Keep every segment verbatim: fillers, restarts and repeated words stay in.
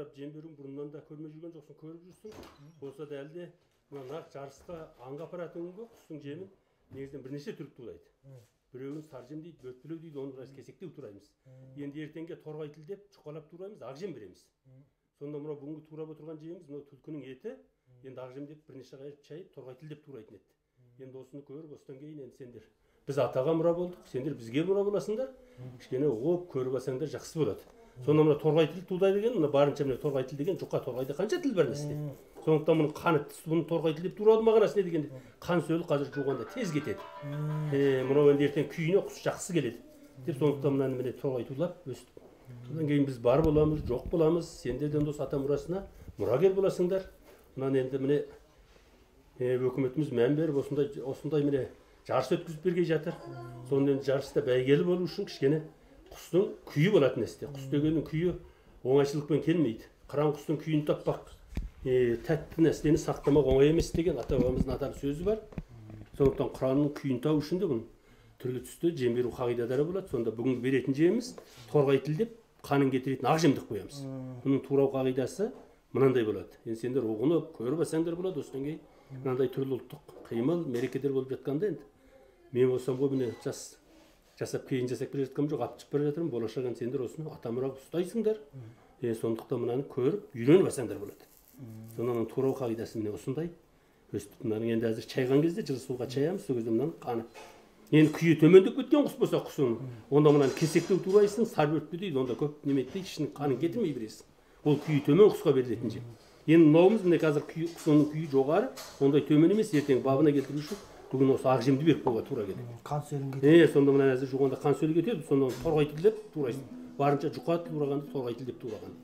турап жем беруін бұрыннан да көрмей жүрген жоқсың, көріп жүрсің. Болса да әлде мына жарысқа аңға апаратынға құстың жемін негізінен бірнеше түріп турайды. Біреуін сар жем дейді, бөртпілеу дейді, оны біраз кесектеу тураймыз. Енді ертеңге торғай тілдеп, жұқалап тураймыз, ақ жем береміз. Сонда мына бүгінгі турап отырған жеміміз мына түлкінің еті, енді ақ жем деп бірнеше қайырып шайып, торғай тілдеп турайтын еді. Енді осыны көріп, осыдан кейін енді сендер біз атаға мұра болдық, сендер бізге мұра боласыңдар. Кішкене оп көріп алсаңдар жақсы болады. Сонда мына торғай тіл тудай деген, мына барынша мына торғай тіл деген жұқа торғайда қанша тіл бар нәрсе. Сондықтан мұның қаны бұны торғай тіл деп турады мағынасы не дегенде қан сөлі қазір жуғанда тез кетеді. Е, мынау енді ертең күйіне құс жақсы келеді. Деп сондықтан мынаны міне торғай тулап өстіп. Содан кейін біз бар боламыз, жоқ боламыз. Сендерден осы ата мұрасына мұрагер боласыңдар. Мынаны енді міне өкіметіміз мән беріп осындай осындай міне жарыс өткізіп бергей жатыр. Сонда енді жарыста бәйгелі болу үшін кішкене құстың күйі болатын нәрсе. Құс дегеннің күйі оңайшылықпен келмейді. Қыран құстың күйін таппақ, тәтті нәрсені сақтамақ оңай емес деген ата бабамыздың аталы сөзі бар. Сондықтан қыранның күйін тау үшін де бұның түрлі түсті жем беру қағидалары болады. Сонда бүгін беретін жеміміз торғай тіл деп қанын кетіретін ақ жемдік қоямыз. Бұның турау қағидасы мынандай болады. Енді сендер ұғынып, көріп алсаңдар болады. Осыдан кейін мынандай түрлі ұлттық қимыл, мерекелер болып жатқанда енді мен болсам ғой міне жас жасап кейін жасап келе жатқаным жоқ, алып шығып бара жатырмын. Болашағын сендер осыны ата мұра ұстайсыңдар. Е, сондықтан мынаны көріп, үйреніп алсаңдар болады. Сонан турау қағидасы міне осындай. Өстіп мынаның енді әзір чайған кезде жылы суға чаямыз, сол кезде мынаның қаны. Енді күйі төмендеп кеткен құс болса құсың, онда мынаны кесектеу турайсың, сар бөртпе дейді, онда көп неметті, ішінің қанын кетірмей бересің. Ол күйі төмен құсқа берілетін жем. Енді мынауымыз міне қазір құсының күйі жоғары, ондай төмен емес, ертең бабына келтіру үшін бүгін осы ақ жемді беріп қоюға тура келеді. Қан сөлін кетеді. Е, сонда мына әзір жуғанда қан сөлі кетеді, сонда торғай тілдеп турайсың. Барынша жұқа турағанды торғай тілдеп тураған.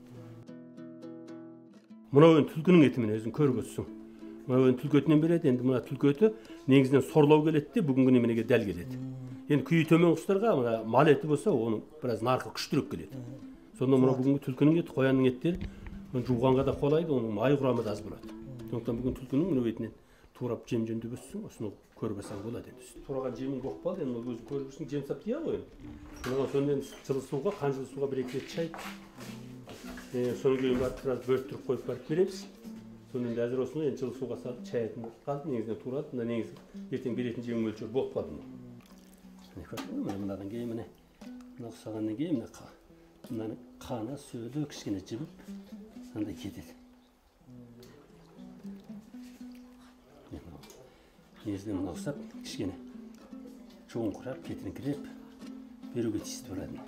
Мынау енді түлкінің еті міне өзің көріп отырсың. Мынау енді түлкі етінен береді. Енді мына түлкі еті негізінен сорлау келеді де бүгінгі неменеге дәл келеді. Енді күйі төмен құстарға мына мал еті болса, оның біраз нарқы күштірек келеді. Сонда мына бүгінгі түлкінің еті, қоянның еттері жуғанға да қолайды, оның май құрамы да аз болады. Сондықтан бүгін түлкінің мына етінен турап жем жөндеп өссің, осыны көріп алсаң болады енді. Тураған жемің болып қалды, енді өзің көріп жүрсің, жем сап тия ғой. Сонда жылы суға, қанжылы суға бір-екі рет шайып, содан кейін барып біраз бөрттіріп қойып барып береміз. Сонда енді әзір осыны енді жылы суға салып шаятын қалды, негізінен турады. Мына негізі ертең беретін жемің мөлшері болып қалды. Міне көрдің бе, мынадан кейін міне мына ұқсағаннан кейін мынаның қаны сөлі кішкене жібіп андай кетеді. Негізінен мына ұқсап кішкене жоңғырап, кетіңкіреп беруге тиісті болады.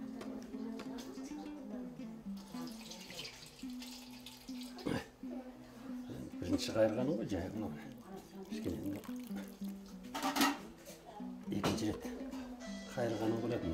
Бірінші қайырғаның ғой, жайы мынау. Кішкене екінші рет қайырғаның болады.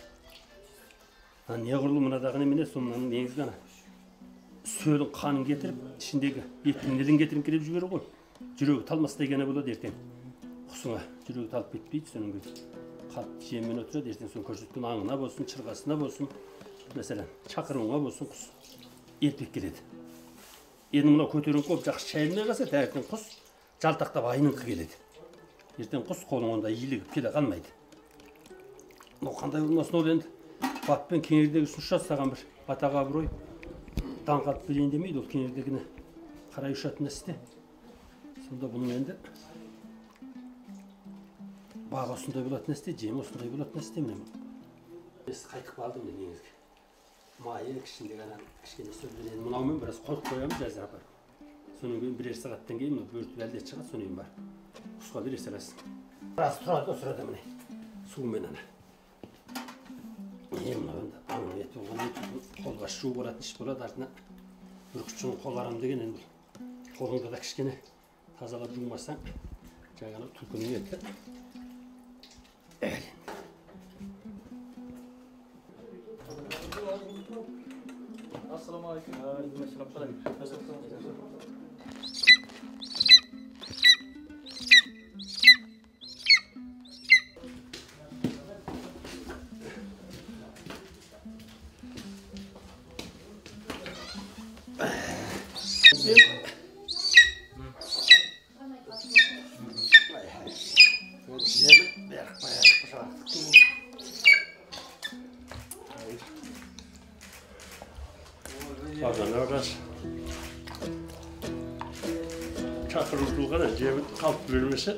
Не құрылы мынадағын еміне, соның негізгі сөлін қанын кетіріп, ішіндегі еттің неден кетірін кереп жібері ғой. Жүрегі талмастай гәне болады ертең. Құсыңа жүрегі талып кетпейді, соның қатты жеммен отырады, ертең соның көрсеткен аңына болсын, шырғасына болсын, мәселен, шақырымға болсын, құс ерпек келеді. Енді мына көтеріңкі болып жақсы шайылмай қалса, таңертең құс жалтақтап айныңқы келеді. Ертең құс қолың онда иілігіп келе қалмайды. Мынау қандай болмасын, ол енді баппен кеңердегі ұсыныс жасаған бір атаға абырой даңқ алып берейін демейді, ол кеңердегіні қарай ұшатын нәрсе. Сонда бұның енді бағы осындай болатын нәрсе, жем осындай болатын нәрсе міне. Біз қайтып қалдым міне негізгі. Майы кішінде ғана кішкене сөлден мынаумен біраз қойып қоямыз әзір апарып. Соның кейін бірер сағаттан кейін бөртіп әлдет шығады, соның кейін бар. Құсқа бере саласың. Біраз тұрады осы арада міне суымен ана. Е мынау енді аңның еті болған ет қолға шу болатын іш болады, артына бүркітшінің қол арам деген енді қолыңда да кішкене тазалап жумасаң жаңағы түлкінің еті. Bazen kırmızılıkana cemin kalp bölmesi.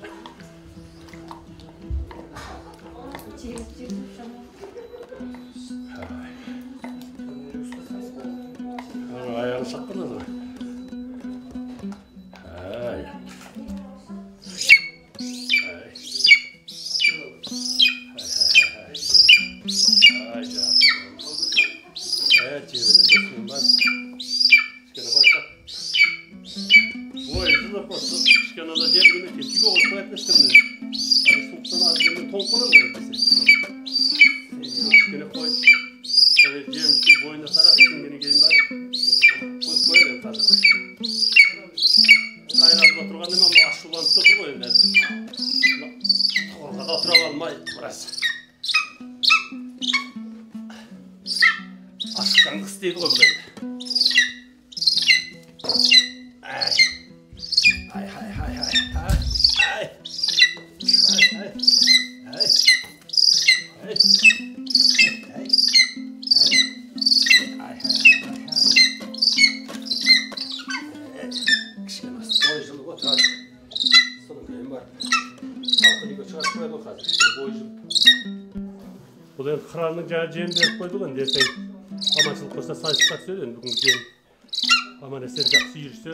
Ayağını saklanır mı? Hay. Evet, cebine dostum var. Şöyle başla. Bu ayıcılık olsun. Şöyle da cebine keçi koğuz koyatmıştım. Hani sultan ağzını tonkunu koyatmıştım. Şöyle koy. Şöyle cebine boyunda taraf şimdi gelin ben. Koy koyarım tadı. Hayır abi oturgan demem ama aşılan tutur koyun derdim. Orada oturalım may burası. Aşktan kız değil o böyle. Ay. Ay hay hay hay. Ay. Ay. Ay ay. Ay. Ay. Ay. Ay hay hay hay. Kışkınız. Boyuculuk otur artık. Sonun köyüm var. Halkını göçer koyalım o kadar. İşte boyuculuk. Bu da kralının cahacığını verip koydu lan derken. Amaçlık olsa sayısızlık söyleyin bugün gideyim. Ama ne sercak sıyırsa.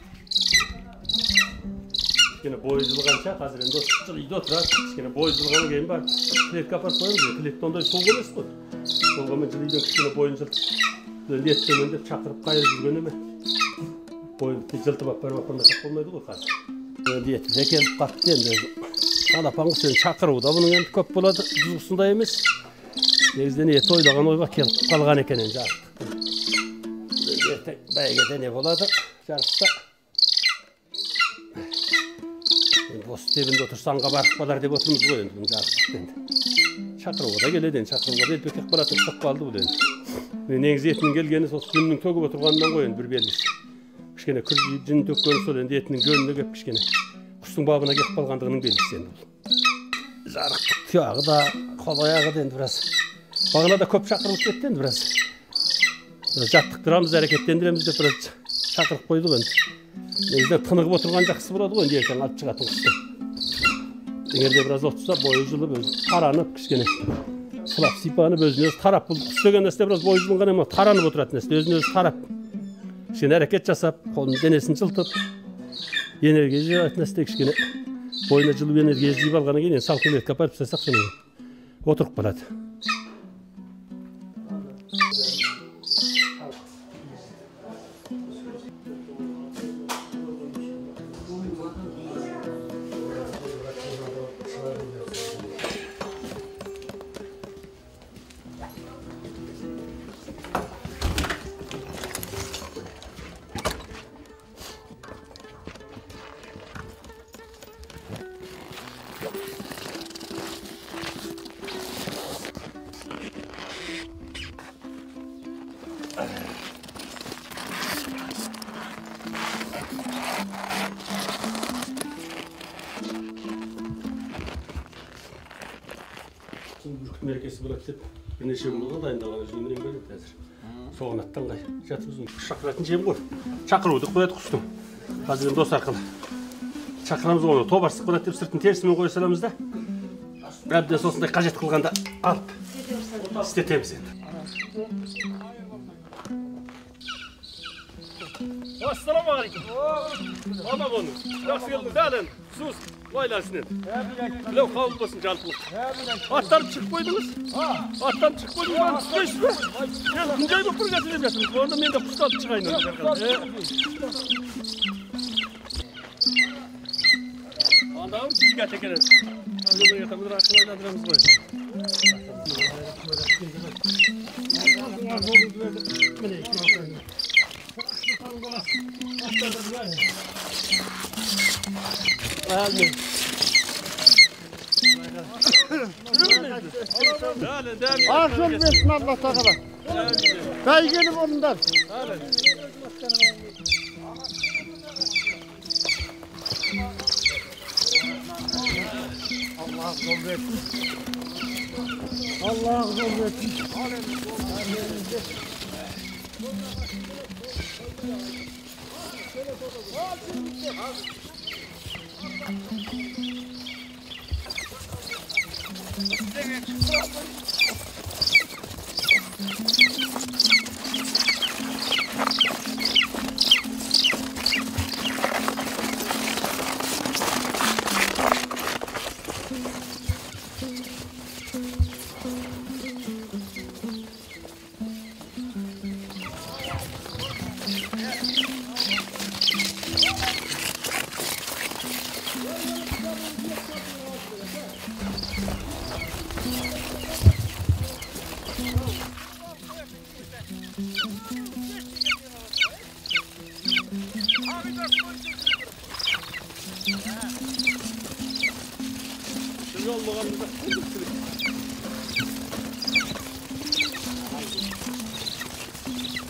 Yine boyuculuk anca hazır hem dostçılığı iyi de oturar. Yine boyuculuk anı gelin var. Kilit kapat koyalım diyor. Kilit onda solgamız koy. Solgamıcılığı da kışkine boyuncılık. Böyle ettiğimde çakırıp kayırıp yürgönü mü? Boyun cıltı bak böyle bak olmasak olmaydı o kadar. Diyet bize gelip kalktı diye. Alapan sen çakırı da bunun yanında köp buladı. Düzgüsünde yemiş. Negizde niyeti oylagan oyga kelip kalgan eken ence artık. Ertek baygede ne boladı? Jarıkta. Bost tebinde otursan kabarık balar dep oturmuz bu endi bunun jarıkta dendi. Çakırıga da geledi endi. Çakırıga da elbekek bala tıksak kaldı bu dendi. Negizde etinin gelgeni sos gününün töküp oturgandan koyun bir belgisi. Kışkene kırk jinin tökkönü sol endi etinin gönlüne kep kışkene. Kuştun babına kep kalgandığının belgisi endi bu. Jarıktık tiyağı da kol ayağı dendi biraz. Bağla da köp çakırılıp kettendi biraz. Biraz jattıktıramiz, hareketlendiremiz de biraz çakırıp koyduk endi. Negizde tınıgıp oturgan jakсы болады ғой енді ертең алып чыгатын кышты. Эгерде biraz отурса бойжулуп өзү таранып кичкене сылап сыйпанып өзүнө өзү тарап бул куш деген нерсе biraz бойжулунган эме таранып отурат нерсе өзүнө өзү тарап кичкене аракет жасап колунун денесин жылтып энергия жыйат нерсе кичкене боюна жылуу энергия жыйып алгандан кийин салкын этке апарып тастасак кичине отуруп калат. Бүркіт мерекесі болады деп бірнеше күн болды дайындалған өзімнен бөлек қазір. Соған аттанғай. Жатымыздың шақыратын жем ғой. Шақыруды қояды құстың. Қазір дос арқылы. Шақырамыз оны тобарсық болады деп сыртын терісімен қоя саламыз да. Әбден сосындай қажет қылғанда алып істетеміз енді. Assalamu alaikum. Ama bunu. Nasıl geldin? Dalen. Sus. Vaylarsın. Lav kavul basın calpılık. Attan çık koydunuz. Attan çık koydunuz. Ben size işte. Tuncay'ı da fırgat edeceksiniz. Bu arada ben de kustalıp çıkayım. Anladın mı? Dikkat ekelim. Anladın yatamıdır. Akıl oynadıramız koy. Amin. Aşkım versin Allah takala. Kaygelim ondan. Allah zor versin. Allah zor versin. Şunu olmaganımızda kırdık.